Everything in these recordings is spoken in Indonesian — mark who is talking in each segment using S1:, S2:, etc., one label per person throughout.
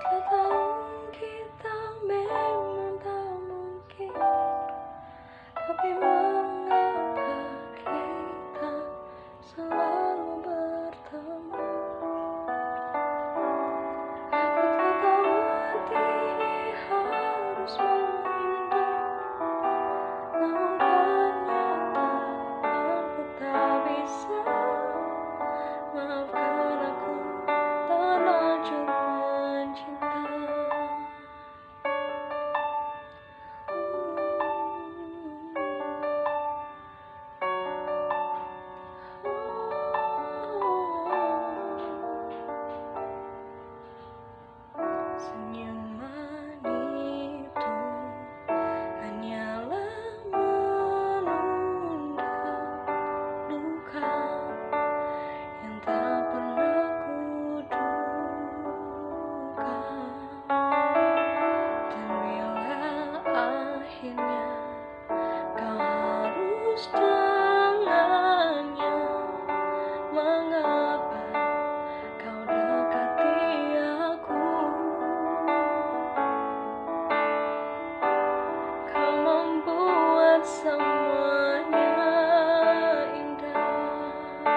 S1: telah tahu kita memang tak mungkin, tapi mengapa kita selalu bertemu? Aku telah tahu hati ini harus menghindar, namun ternyata aku tak bisa. Maafkan aku terlanjur mencinta. Senyuman itu hanyalah menunda luka yang tak pernah kuduga. Dan bila akhirnya kau harus dengannya, mengapa kau dekati aku? Kau membuat semuanya indah,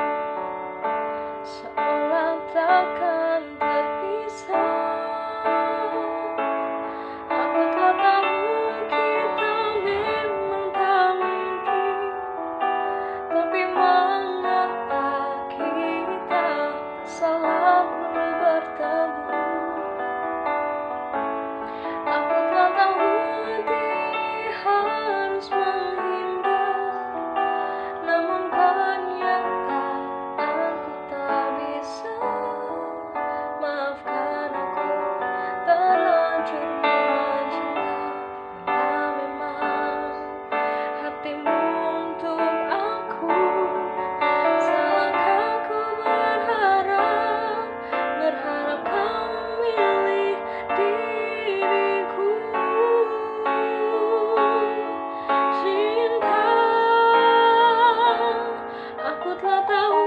S1: seolah takkan terpisah. Aku telah tahu kita memang tak mungkin, tapi mengapa kita selalu bertemu? Aku telah tahu hati ini harus menghindar, namun ternyata aku tak bisa. Maafkan aku terlanjur mencinta. Bila memang hatimu untuk aku, salahkah ku berharap kau memilih diriku? Cinta, aku telah tahu